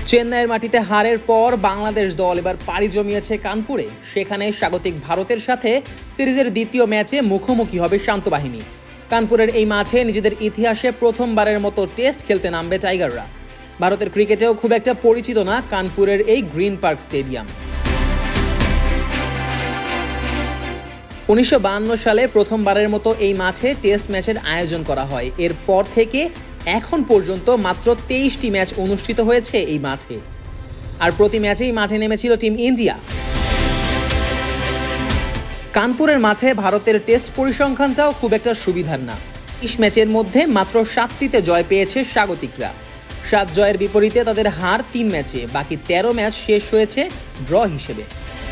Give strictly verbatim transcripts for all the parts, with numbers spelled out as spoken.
চেন্নাইয়ের মাটিতে হারের পর বাংলাদেশ দল এবার পাড়ি জমিয়েছে কানপুরে। সেখানে স্বাগতিক ভারতের সাথে সিরিজের দ্বিতীয় ম্যাচে মুখোমুখি হবে শান্ত বাহিনী। কানপুরের এই মাঠে নিজেদের ইতিহাসে প্রথমবারের মতো টেস্ট খেলতে নামবে টাইগাররা। ভারতের ক্রিকেটেও খুব একটা পরিচিত না কানপুরের এই গ্রিন পার্ক স্টেডিয়াম। উনিশশো বাহান্ন সালে প্রথমবারের মতো এই মাঠে টেস্ট ম্যাচের আয়োজন করা হয়। এরপর থেকে এখন পর্যন্ত মাত্র তেইশটি ম্যাচ অনুষ্ঠিত হয়েছে এই মাঠে, আর প্রতি ম্যাচেই মাঠে নেমেছিল টিম ইন্ডিয়া। কানপুরের মাঠে ভারতের টেস্ট পরিসংখ্যানটাও খুব একটা সুবিধার না। বিশ ম্যাচের মধ্যে মাত্র সাতটিতে জয় পেয়েছে স্বাগতিকরা। সাত জয়ের বিপরীতে তাদের হার তিন ম্যাচে, বাকি তেরো ম্যাচ শেষ হয়েছে ড্র হিসেবে।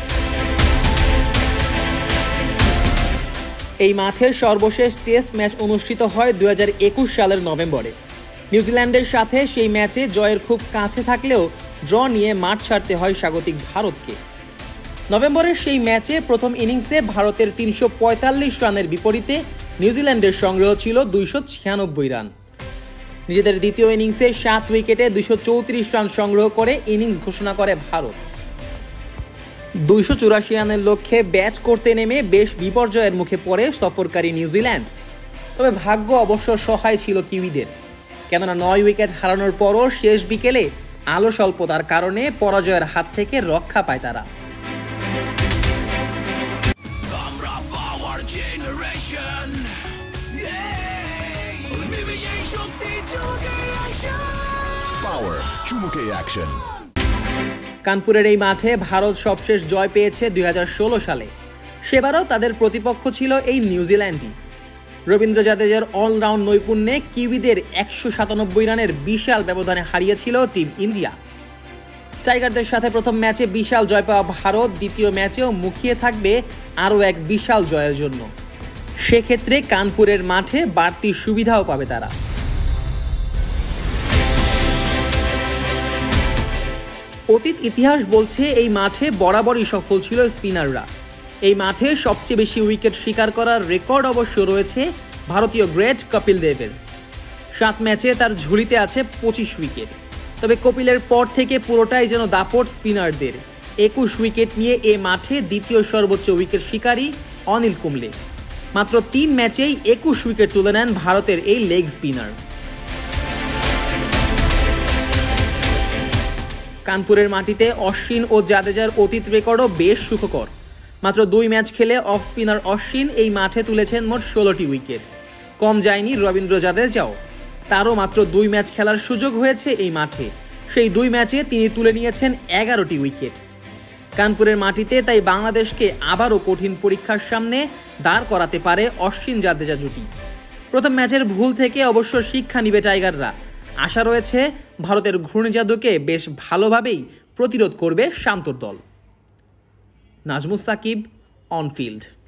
এই মাঠের সর্বশেষ টেস্ট ম্যাচ অনুষ্ঠিত হয় দুই হাজার একুশ সালের নভেম্বরে। নিউজিল্যান্ডের সাথে সেই ম্যাচে জয়ের খুব কাছে থাকলেও ড্র নিয়ে মাঠ ছাড়তে হয় স্বাগতিক ভারতকে। নভেম্বরের সেই ম্যাচে প্রথম ইনিংসে ভারতের তিনশো পঁয়তাল্লিশ রানের বিপরীতে নিউজিল্যান্ডের সংগ্রহ ছিল দুইশো ছিয়ানব্বই রান। নিজেদের দ্বিতীয় ইনিংসে সাত উইকেটে দুইশো চৌত্রিশ রান সংগ্রহ করে ইনিংস ঘোষণা করে ভারত। দুইশো চুরাশি রানের লক্ষ্যে ব্যাট করতে নেমে বেশ বিপর্যয়ের মুখে পড়ে সফরকারী নিউজিল্যান্ড। তবে ভাগ্য অবশ্য সহায় ছিল কিউইদের, কেননা নয় উইকেট হারানোর পরও শেষ বিকেলে আলো স্বল্পতার কারণে পরাজয়ের হাত থেকে রক্ষা পায় তারা। কানপুরের এই মাঠে ভারত সবশেষ জয় পেয়েছে দুই হাজার ষোলো সালে। সেবারও তাদের প্রতিপক্ষ ছিল এই নিউজিল্যান্ডই। রবীন্দ্র জাদেজার অলরাউন্ড নৈপুণ্যে কিউইদের একশো সাতানব্বই রানের বিশাল ব্যবধানে হারিয়েছিল টিম ইন্ডিয়া। টাইগারদের সাথে প্রথম ম্যাচে বিশাল জয় পাওয়া ভারত দ্বিতীয় ম্যাচেও মুখিয়ে থাকবে আরও এক বিশাল জয়ের জন্য। সেক্ষেত্রে কানপুরের মাঠে বাড়তি সুবিধাও পাবে তারা। অতীত ইতিহাস বলছে এই মাঠে বরাবরই সফল ছিল স্পিনাররা। এই মাঠে সবচেয়ে বেশি উইকেট শিকার করার রেকর্ড অবশ্য রয়েছে ভারতীয় গ্রেট কপিল দেবের। সাত ম্যাচে তার ঝুলিতে আছে পঁচিশ উইকেট। তবে কপিলের পর থেকে পুরোটাই যেন দাপট স্পিনারদের। একুশ উইকেট নিয়ে এ মাঠে দ্বিতীয় সর্বোচ্চ উইকেট শিকারী অনিল কুম্বলে। মাত্র তিন ম্যাচেই একুশ উইকেট তুলে নেন ভারতের এই লেগ স্পিনার। কানপুরের মাটিতে অশ্বিন ও জাদেজার অতীত রেকর্ডও বেশ সুখকর। মাত্র দুই ম্যাচ খেলে অফ স্পিনার অশ্বিন এই মাঠে তুলেছেন মোট ষোলোটি উইকেট। কম যায়নি রবীন্দ্র জাদেজাও, তারও মাত্র দুই ম্যাচ খেলার সুযোগ হয়েছে এই মাঠে। সেই দুই ম্যাচে তিনি তুলে নিয়েছেন এগারোটি উইকেট। কানপুরের মাটিতে তাই বাংলাদেশকে আবারও কঠিন পরীক্ষার সামনে দাঁড় করাতে পারে অশ্বিন জাদেজা জুটি। প্রথম ম্যাচের ভুল থেকে অবশ্য শিক্ষা নিবে টাইগাররা। আশা রয়েছে ভারতের ঘূর্ণিঝড়কে বেশ ভালোভাবেই প্রতিরোধ করবে শান্তর দল। Najmus Sakib, on field.